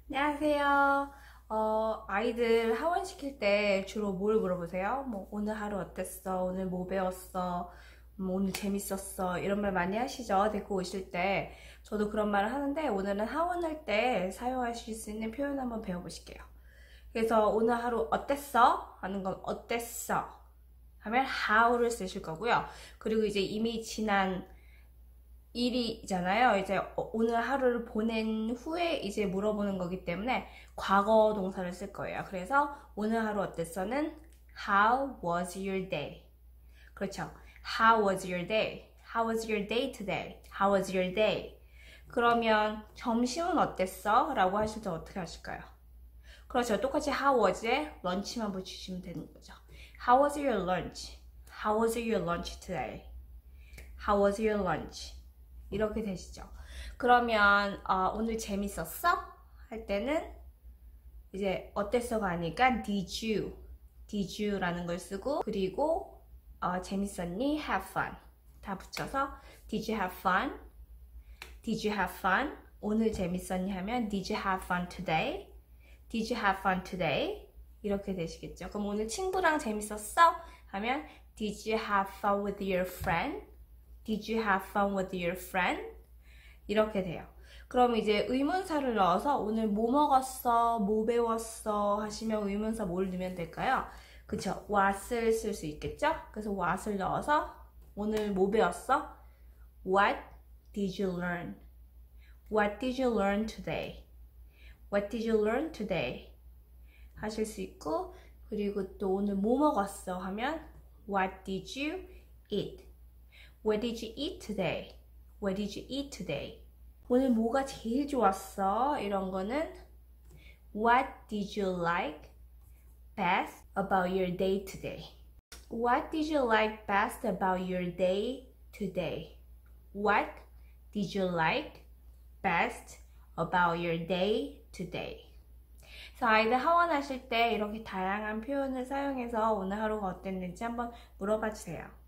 안녕하세요. 아이들 하원시킬 때 주로 뭘 물어보세요? 뭐, 오늘 하루 어땠어? 오늘 뭐 배웠어? 오늘 재밌었어? 이런 말 많이 하시죠? 데리고 오실 때. 저도 그런 말을 하는데, 오늘은 하원할 때 사용하실 수 있는 표현 한번 배워보실게요. 그래서 오늘 하루 어땠어? 하는 건 어땠어? 하면 how를 쓰실 거고요. 그리고 이제 이미 지난 일이잖아요. 이제 오늘 하루를 보낸 후에 이제 물어보는 거기 때문에 과거 동사를 쓸 거예요. 그래서 오늘 하루 어땠어는 How was your day? 그렇죠. How was your day? How was your day today? How was your day? 그러면 점심은 어땠어? 라고 하실 때 어떻게 하실까요? 그렇죠. 똑같이 how was에 런치만 붙이시면 되는 거죠. How was your lunch? How was your lunch today? How was your lunch? 이렇게 되시죠. 그러면 오늘 재밌었어? 할 때는 이제 어땠어가 아니까 did you 라는 걸 쓰고 그리고 재밌었니? have fun 다 붙여서 did you have fun? did you have fun? 오늘 재밌었니? 하면 did you have fun today? did you have fun today? 이렇게 되시겠죠. 그럼 오늘 친구랑 재밌었어? 하면 did you have fun with your friend? Did you have fun with your friend? 이렇게 돼요. 그럼 이제 의문사를 넣어서 오늘 뭐 먹었어? 뭐 배웠어? 하시면 의문사 뭘 넣으면 될까요? 그쵸? what을 쓸 수 있겠죠? 그래서 what을 넣어서 오늘 뭐 배웠어? What did you learn? What did you learn today? What did you learn today? 하실 수 있고 그리고 또 오늘 뭐 먹었어? 하면 What did you eat? What did you eat today? What did you eat today? 오늘 뭐가 제일 좋았어? 이런 거는 What did you like best about your day today? What did you like best about your day today? What did you like best about your day today? 그래서 아이들 하원하실 때 이렇게 다양한 표현을 사용해서 오늘 하루가 어땠는지 한번 물어봐 주세요.